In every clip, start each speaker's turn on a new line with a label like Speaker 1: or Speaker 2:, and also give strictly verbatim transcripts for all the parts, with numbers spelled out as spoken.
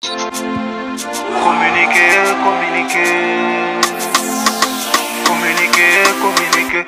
Speaker 1: Communiquer, communiquer, communiquer, communiquer.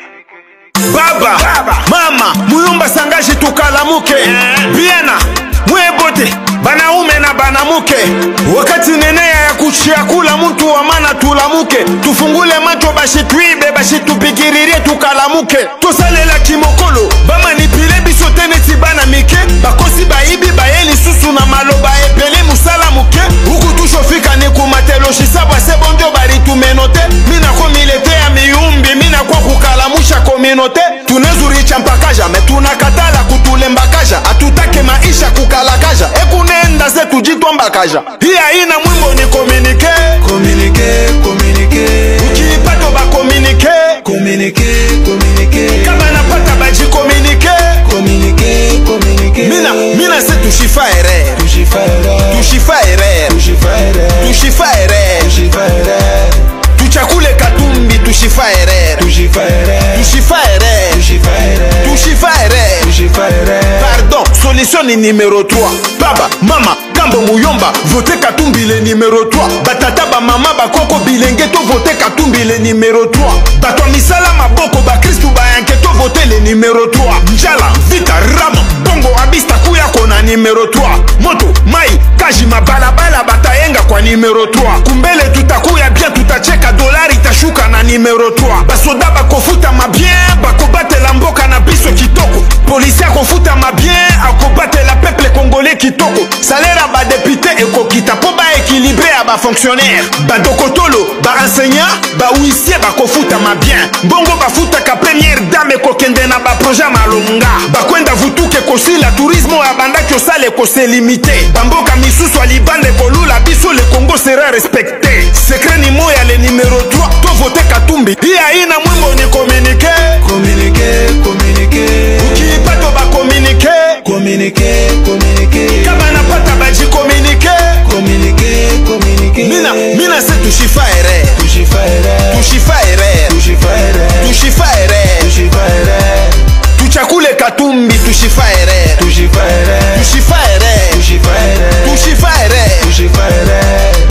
Speaker 2: Baba, Baba, mama, muyumba sangaji tukalamuke. Biena, mwebote, banaume na banamuke. Wakati nenea ya kuchiakula mtu wa mana tulamuke. Tufungule macho bashi tuibe, bashi tupikiririe tukalamuke. Tosalela kimokolo, bama nipile biso tene tibana mike. Bakosi baibi baeli susu na maloba epele musala muke. Huku tushofika ni kumatelo shisabwa sebondio bari tumenote. Mina komilete ya miumbi, mina kwa kukalamusha kominote. Tunezuricha mpakaja, me tunakatala kutulembakaja. Atutake maisha kukalakaja, ekunenda ze tujitwa mbakaja. Hii haina mwimbo ni komunike.
Speaker 3: Komunike, komunike.
Speaker 2: Ukiipato ba komunike.
Speaker 3: Komunike, komunike.
Speaker 2: Kama napata baji komunike.
Speaker 3: Komunike, komunike.
Speaker 2: Mina, mina se tushifa ere.
Speaker 3: Tushifa ere.
Speaker 2: Tushifa ere.
Speaker 3: Tushifa ere.
Speaker 2: Tushifa ere.
Speaker 3: Tushifa ere.
Speaker 2: Tuchakule katumbi tushifa ere.
Speaker 3: Tushifa ere.
Speaker 2: Tushifa ere.
Speaker 3: Tushifa ere.
Speaker 2: Tushifa ere.
Speaker 3: Tushifa ere.
Speaker 2: Pardon, solution ni numéro trois. Baba, mama, kambo muyomba, vote katumbi le numéro trois. Batata ba mama ba koko bilenge to vote katumbi le numéro trois. Batwa misala maboko ba Kristu ba yanke to vote le numéro trois. Njala, vita, rama, bongo abista kuya kona numéro trois. Moto, mai, kaji mabalabala batayenga kwa numéro trois. Kumbele tutakuya bien tutacheka dolari tashuka na numéro trois. Basoda bakofuta mabien, bakobate la mboka na biso kitoko. Polisi akofuta mabien, akobate la peuple congolais kitoko. Salaire ba député ekokita po ba équilibré à ba fonctionnaire. Ba dokotolo, ba enseignant, ba huissier bakofuta mabien. Bongo bafuta ka première dame ekokende na ba projet malonga. Bakwenda vutuke kosila tourisme ya banda kyosale kose limité. Bamboka misusu alibande kolula biso le Congo sera respecté. Secret ni moya le numéro trois. To vote katumbi. Hii haina mwimbo ni communiqué.
Speaker 3: Communiqué, communiqué.
Speaker 2: Ukiipato ba communiqué.
Speaker 3: Communiqué, communiqué.
Speaker 2: Kama napata baji communiqué.
Speaker 3: Communiqué, communiqué.
Speaker 2: Mina, mina se tushifa ere.
Speaker 3: Tushifa ere.
Speaker 2: Tushifa ere.
Speaker 3: Tushifa ere.
Speaker 2: Tushifa ere.
Speaker 3: Tushifa ere.
Speaker 2: Tuchakule katumbi tushifa ere.
Speaker 3: Tushifa ere.
Speaker 2: Tushifa ere.
Speaker 3: Tushifa ere.
Speaker 2: Tushifa ere.
Speaker 3: Tushifa ere.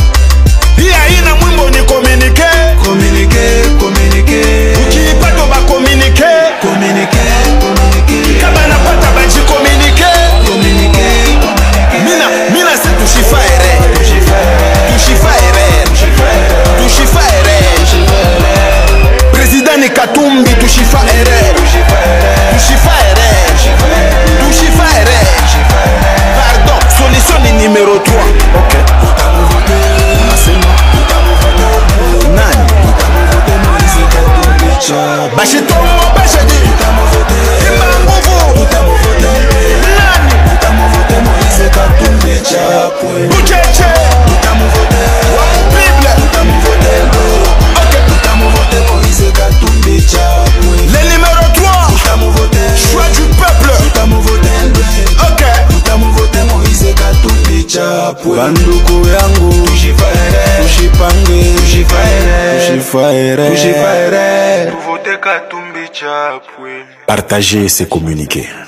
Speaker 2: Hii haina mwimbo ni communiqué.
Speaker 3: Communiqué, communiqué.
Speaker 2: Ukiipato ba communiqué.
Speaker 3: Communiqué, communiqué.
Speaker 2: Kama napata baji communiqué.
Speaker 3: Communiqué, communiqué.
Speaker 2: Mina, mina se tushifa ere.
Speaker 3: Tushifa ere.
Speaker 2: Tushifa ere.
Speaker 3: Tushifa ere.
Speaker 2: Tushifa ere.
Speaker 3: Tushifa ere.
Speaker 2: President ni katumbi tushifa ere.
Speaker 3: Tushifa ere.
Speaker 2: Tushifa ere. Tushifa ere. Pardon, solution ni numéro trois. Ok. Nani? Bashitongo bashadi. Ima nguvu. Nani? Bucheche. Bible. Ok. Le numéro trois. Choix du peuple. Ok.
Speaker 3: Banduku yangu tushifaere, tushipange, tushifaere, tushifaere, tushifaere.
Speaker 1: Vote Katumbi Chapwe.
Speaker 2: Partager, c'est communiquer.